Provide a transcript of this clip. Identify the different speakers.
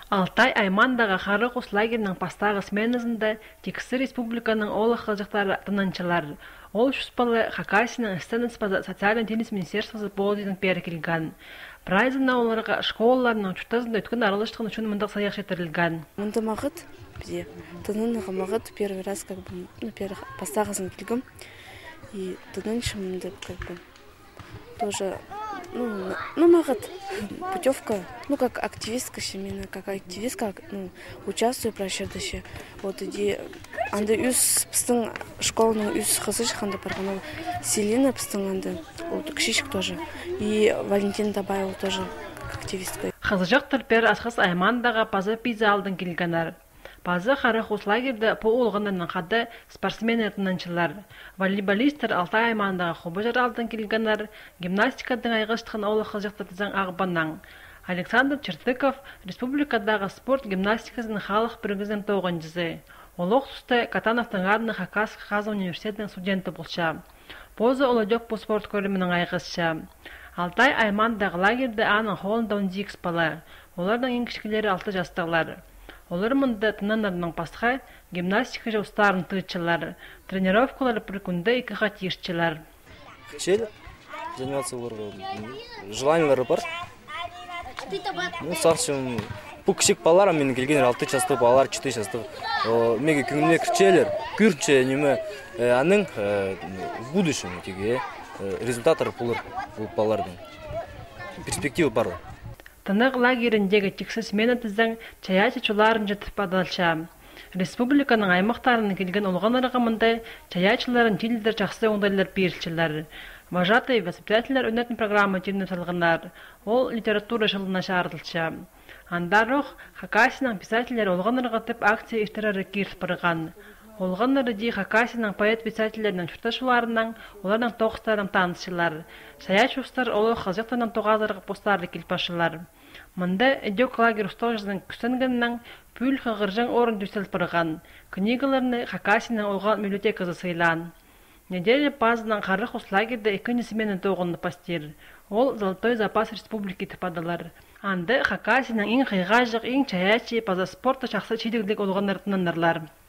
Speaker 1: Алтай Аймандағы Харықус лагерінің пастағы сменызында Текісі республиканың олық қылжықтары тынанчылар. Ол шуспалы Хакасияның істеніспазы социальный тенис министерствосы болдының пері келген. Прайзына оларға школаларының чутазында өткен аралыштығын үшін мұндақ саяқ жетірілген.
Speaker 2: Мұнда мағыт бізде тынынығы мағыт первый раз пастағысын келгім. И тынын шымды тоже мағыт путевка, как активистка, как активистка, участвую прощердыше. Вот иди, анда үз пыстың школының үз қызы шыққанда барғаны Селина пыстың анда, кішішік тоже. И Валентина Табаева тоже активистка.
Speaker 1: Қызыжық түрпер асқыз Аймандағы пазы пиза алдын келгенер. Пазы Харықус лагерді по олғынының қады спортсмен етінанчылар. Волейболистер Алтай Аймандағы қобыжар алдын келгенер, гимнастикадың айғыштығын олы қызықтатызан ағыбанан. Александр Чертыков республикадағы спорт гимнастикасының халық біргізін тоғынжызы. Олық тұсты Катановтың ардны Хакасия Қазы университетінің студенті болша. Позы олыдек бұл спорт көрімінің айғызша. Алтай Аймандағы лагерді аның холында 12 бала. Олардың ең кішкелері 6 жастағылар. Олар мұнда тынанарының пасқа гимнастика жаустарын тұғытшылар. Тренировкалары бір күнді 2-ға тиішчілер.
Speaker 3: Хотели заниматься желаниялары бар. Сақшым, бұл кішік балар, мен келген 6 жасты балар, 4 жасты. Меге күніне кірчелер, күрче неме, аның в будущем результаттары бұлыр бұл балардың. Перспектива бар.
Speaker 1: Тынық лагеріндегі тексіз мені тіздің чаячы чуларын жетіп адалша. Республиканың аймақтарының келген олған арығымында чаячыларын телдер жақсы оңдайлар берілшілер. Вожатый воспитателер өнетін программы терініп салғынар. Ол литература жылына шарылша. Андарух Хакасияның писателер олған арығатып акция ештерары керіп бұрған. Олған арыди Хакасияның поэт-писателерінің чұрташыларының, олардың тоқыстарының танысшылар. Шаяч ұстар олы қызықтарының тоғазырғы постарлы келпашылар. Мұнда әдек лагер ұстауызының күстінгіннің пүл қығыржың орын дүселіп бұрған. Книгаларыны Хакасияның олған библиотекасы сыйлан. Неделе базынан Харықус лагерді екінісіменің тоғынды пастер. Ол Золотой запас республики тіпадылар. Анды Хакасияның ең қиғажық, ең чаячы, база спорты шақсы чедігілік олған артынанарлар.